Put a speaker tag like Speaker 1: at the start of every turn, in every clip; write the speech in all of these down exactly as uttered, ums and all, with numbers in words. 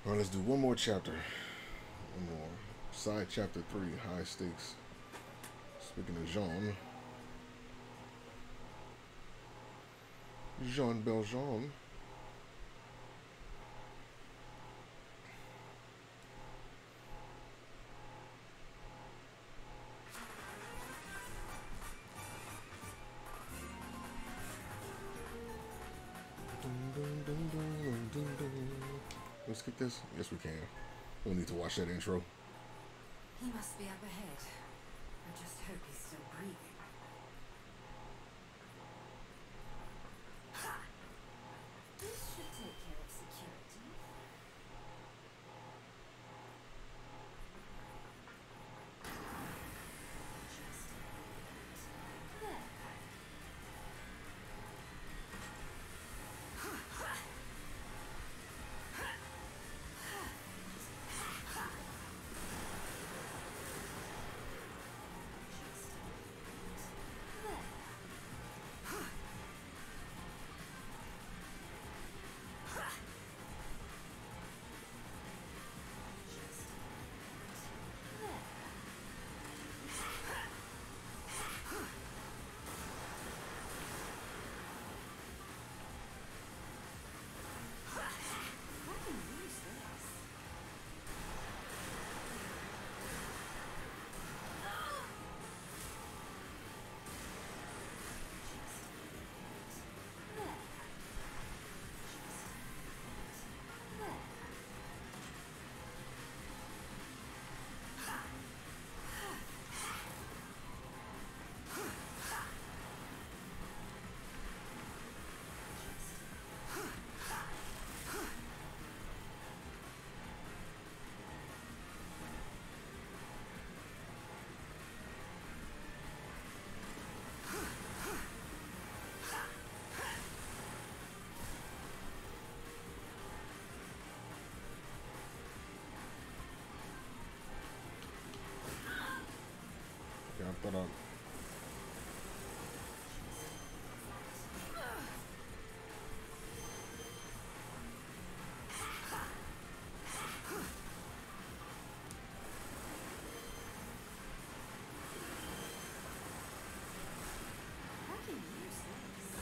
Speaker 1: Alright, let's do one more chapter. One more. Side chapter three, high stakes. Speaking of Jean. Jean Valjean. Let's get this. Yes, we can. We don't need to watch that intro.
Speaker 2: He must be up ahead. I just hope he's still breathing. Ha! This should take care of security. Just a bit. There.
Speaker 1: Yeah, I thought I.
Speaker 2: I can use this.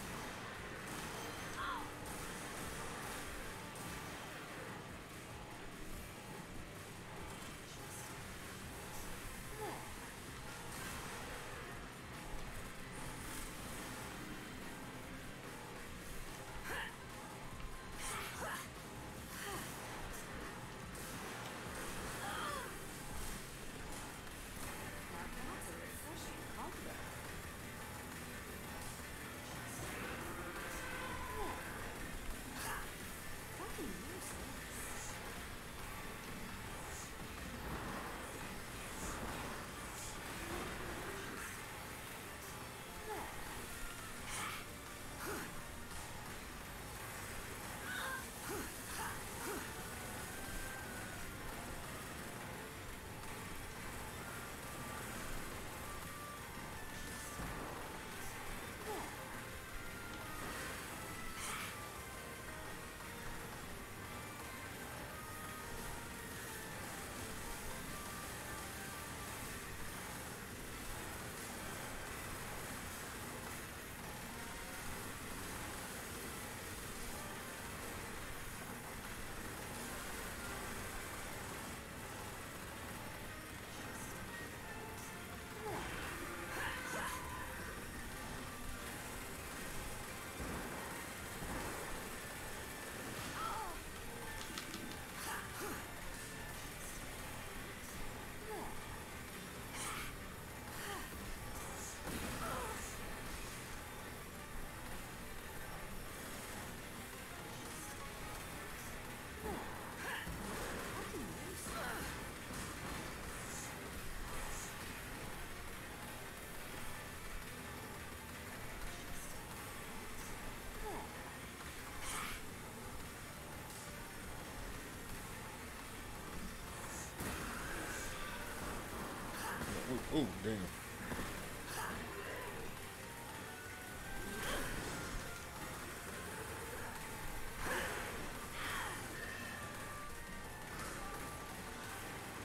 Speaker 1: Oh, oh, damn.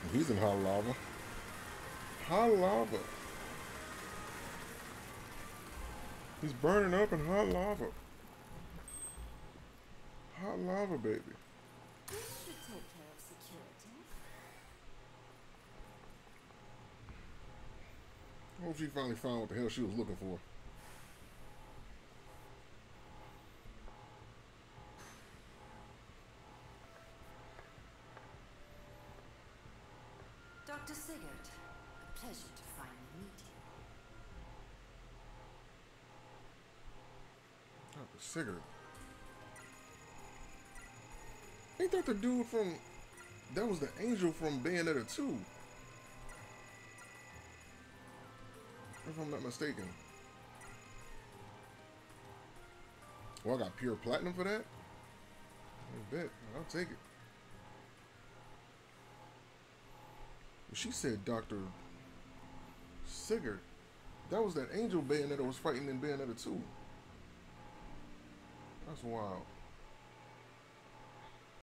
Speaker 1: He's in hot lava. Hot lava. He's burning up in hot lava. Hot lava, baby.
Speaker 2: This should take care of security.
Speaker 1: I hope she finally found what the hell she was looking for.
Speaker 2: Doctor Sigurd, a pleasure to finally meet you.
Speaker 1: Doctor Sigurd. Ain't that the dude from... That was the angel from Bayonetta two. If I'm not mistaken. Well, I got pure platinum for that? I bet. I'll take it. She said Doctor Sigurd. That was that angel Bayonetta was fighting in Bayonetta two. That's wild.